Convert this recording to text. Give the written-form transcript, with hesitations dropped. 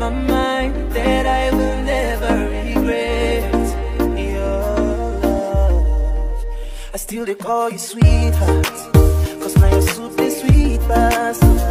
my mind that I will never regret. Your love, I still they call you sweetheart, 'cause now you're super sweet past.